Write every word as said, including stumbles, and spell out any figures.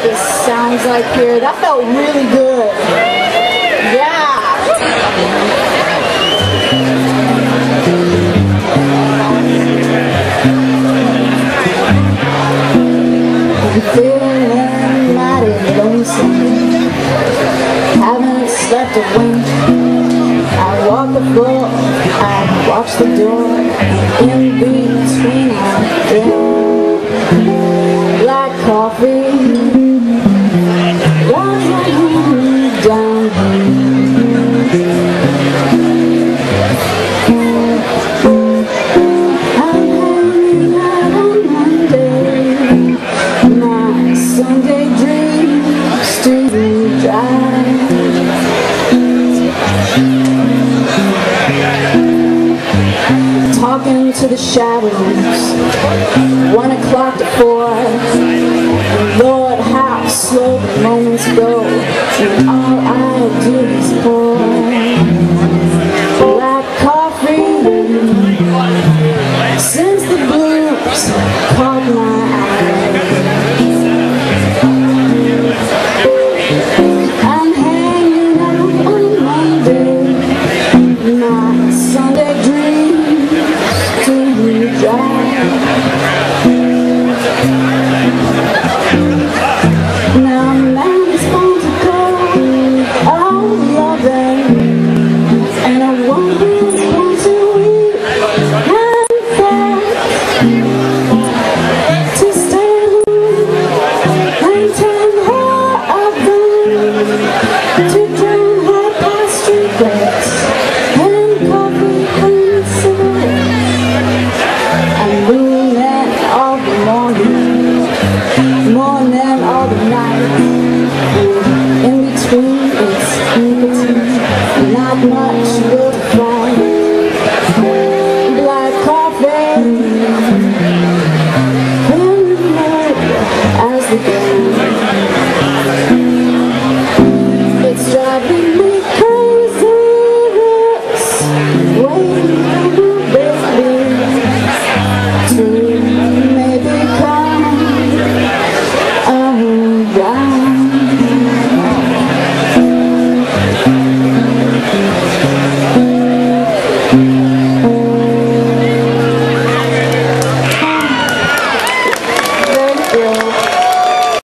this sounds like here. That felt really good. Yeah. I'm feeling mighty lonesome. Haven't slept a wink. I walk the floor, I watch the door. In between I drink black coffee. Down I'm hanging out on Monday. My Sunday dreams to drive. Talking to the shadows